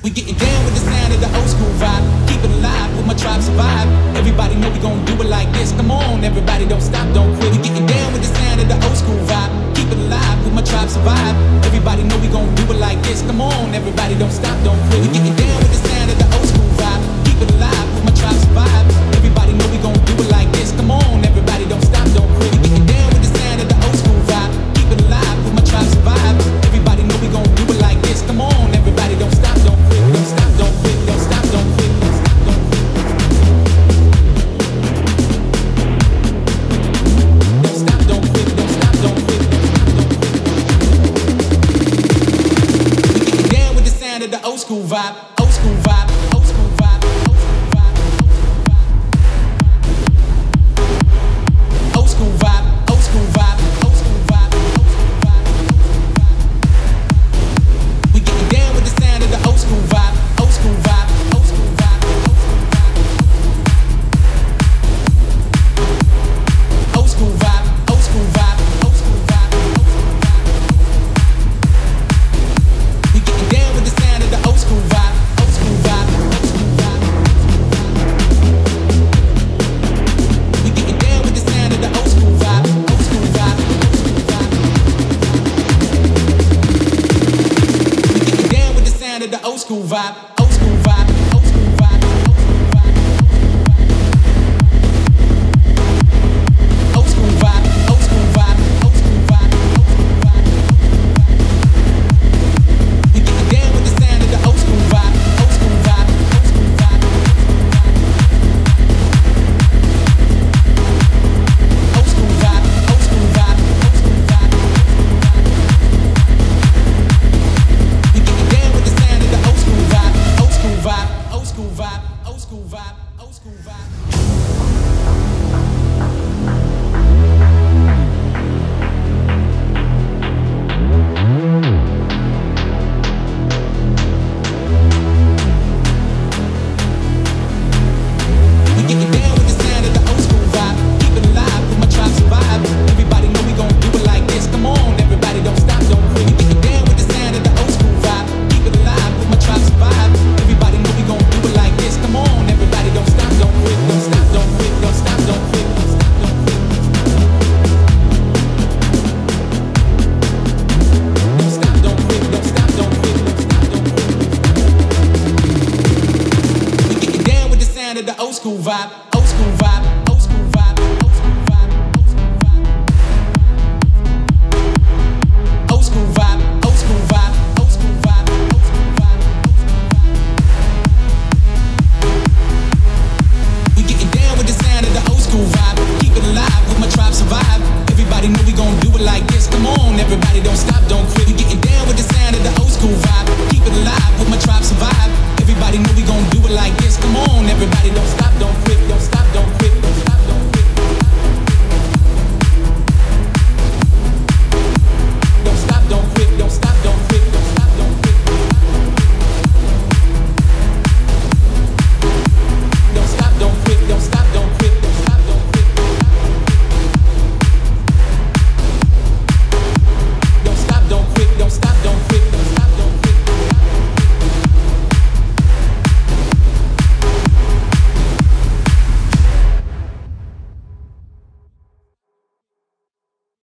We getting down with the sound of the old school vibe. Keep it alive, with my tribe survive. Everybody know we gon' do it like this. Come on, everybody, don't stop, don't quit. We getting down with the sound of the old school vibe. Keep it alive, with my tribe survive. Everybody know we gon' do it like this. Come on, everybody, don't stop, don't quit. We getting down with the sound of the old school vibe. Keep it alive, with my tribe survive. Everybody know we gon' do it like this. Come on, everybody, don't stop, don't quit. We getting down with the sound of the old school vibe. Keep it alive, with my tribe survive. Everybody know we gon' do it like this. Come on, everybody, don't stop, don't quit. Don't stop, don't quit, don't stop, don't quit, don't stop, don't quit. Don't stop, don't quit, don't stop, don't quit, don't stop, don't quit. We getting down with the sound of the old school vibe, old school vibe, old school vibe, old school vibe, old school vibe, old school vibe, old school vibe, old school vibe. We getting down with the sound of the old school vibe, old school vibe, old school vibe, old school vibe, old school vibe, old school vibe, old school vibe. We getting down with the sound of the old school vibe, old school vibe, old school vibe. We getting down with the sound of the old school vibe, old school vibe, old school vibe. We getting down with the sound of the old school vibe, old school vibe, old school vibe, old school vibe, old school vibe, old school vibe, old school vibe, old school vibe. We getting down with the sound of the old school vibe, old school vibe, old school vibe, old school vibe, old school vibe, old school vibe. We getting down with the sound of the old school vibe, old school vibe, old school vibe, old school vibe, old school vibe. We getting down with the sound of the old school vibe. Keep it alive, with my tribe survive. Everybody know we gon' do it like this. Come on, everybody, don't stop, don't quit. We getting down with the sound of the old school vibe. Keep it alive, with my tribe survive. Everybody know we gon' do it like this. Come on, everybody, don't stop, don't quit. Don't stop, don't quit. Don't stop, don't quit. Don't stop, don't quit. Don't stop, don't quit. Don't stop, don't quit. Don't stop, don't quit. We getting down with the sound of the old school vibe.